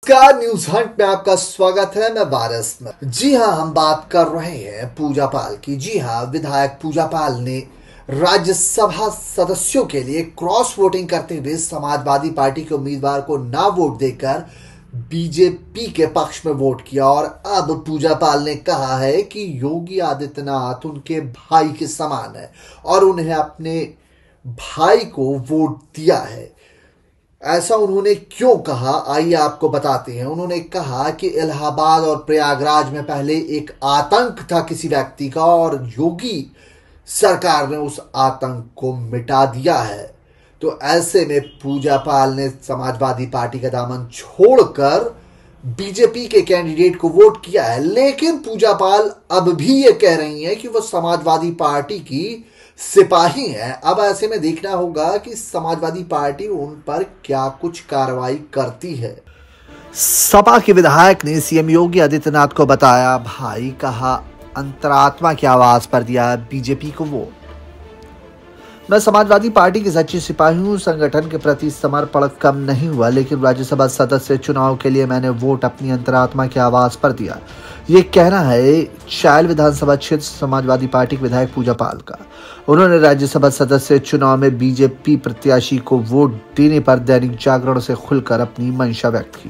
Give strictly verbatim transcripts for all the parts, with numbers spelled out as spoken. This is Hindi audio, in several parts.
नमस्कार, न्यूज हंट में आपका स्वागत है। मैं वारस में जी हाँ हम बात कर रहे हैं पूजा पाल की। जी हाँ, विधायक पूजा पाल ने राज्यसभा सदस्यों के लिए क्रॉस वोटिंग करते हुए समाजवादी पार्टी के उम्मीदवार को ना वोट देकर बीजेपी के पक्ष में वोट किया। और अब पूजा पाल ने कहा है कि योगी आदित्यनाथ उनके भाई के समान है और उन्हें अपने भाई को वोट दिया है। ऐसा उन्होंने क्यों कहा, आइए आपको बताते हैं। उन्होंने कहा कि इलाहाबाद और प्रयागराज में पहले एक आतंक था किसी व्यक्ति का और योगी सरकार ने उस आतंक को मिटा दिया है। तो ऐसे में पूजा पाल ने समाजवादी पार्टी का दामन छोड़कर बीजेपी के कैंडिडेट को वोट किया है। लेकिन पूजा पाल अब भी ये कह रही हैं कि वो समाजवादी पार्टी की सिपाही हैं। अब ऐसे में देखना होगा कि समाजवादी पार्टी उन पर क्या कुछ कार्रवाई करती है। सपा के विधायक ने सीएम योगी आदित्यनाथ को बताया भाई, कहा अंतरात्मा की आवाज पर दिया बीजेपी को वोट। मैं समाजवादी पार्टी की सच्ची सिपाही हूँ। संगठन के प्रति समर्पण कम नहीं हुआ, लेकिन राज्यसभा सदस्य चुनाव के लिए मैंने वोट अपनी अंतरात्मा की आवाज पर दिया। ये कहना है चायल विधानसभा क्षेत्र समाजवादी पार्टी के विधायक पूजा पाल का। उन्होंने राज्यसभा सदस्य चुनाव में बीजेपी प्रत्याशी को वोट देने पर दैनिक जागरण से खुलकर अपनी मंशा व्यक्त की।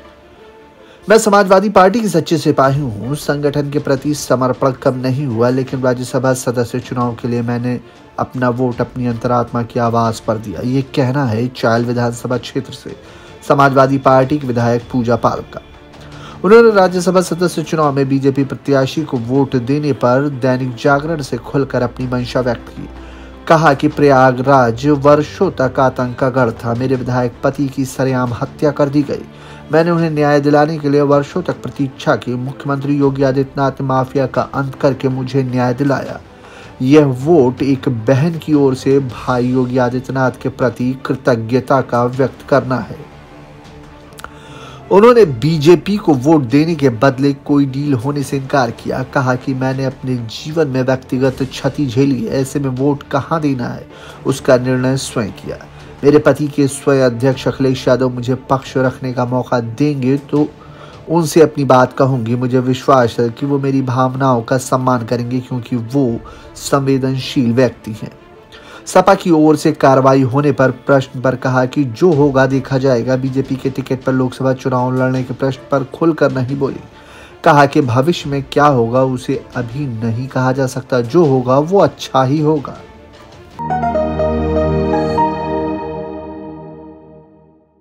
मैं समाजवादी पार्टी की सच्ची सिपाही हूँ। संगठन के प्रति समर्पण कम नहीं हुआ, लेकिन राज्यसभा सदस्य चुनाव के लिए मैंने अपना वोट अपनी अंतरात्मा की आवाज पर दिया। ये कहना है चायल विधानसभा क्षेत्र से समाजवादी पार्टी के विधायक पूजा पाल का। उन्होंने राज्यसभा सदस्य चुनाव में बीजेपी प्रत्याशी को वोट देने पर दैनिक जागरण से खुलकर अपनी मंशा व्यक्त की। कहा कि प्रयागराज वर्षों तक आतंक का गढ़ था। मेरे विधायक पति की सरेआम हत्या कर दी गई। मैंने उन्हें न्याय दिलाने के लिए वर्षों तक प्रतीक्षा की। मुख्यमंत्री योगी आदित्यनाथ ने माफिया का अंत करके मुझे न्याय दिलाया। यह वोट एक बहन की ओर से भाई योगी आदित्यनाथ के प्रति कृतज्ञता का व्यक्त करना है। उन्होंने बीजेपी को वोट देने के बदले कोई डील होने से इनकार किया। कहा कि मैंने अपने जीवन में व्यक्तिगत क्षति झेली है, ऐसे में वोट कहां देना है उसका निर्णय स्वयं किया। मेरे पति के स्वयं अध्यक्ष अखिलेश यादव मुझे पक्ष रखने का मौका देंगे तो उनसे अपनी बात कहूंगी। मुझे विश्वास है कि वो मेरी भावनाओं का सम्मान करेंगे, क्योंकि वो संवेदनशील व्यक्ति हैं। सपा की ओर से कार्रवाई होने पर प्रश्न पर कहा कि जो होगा देखा जाएगा। बीजेपी के टिकट पर लोकसभा चुनाव लड़ने के प्रश्न पर खुलकर नहीं बोली। कहा कि भविष्य में क्या होगा उसे अभी नहीं कहा जा सकता, जो होगा वो अच्छा ही होगा।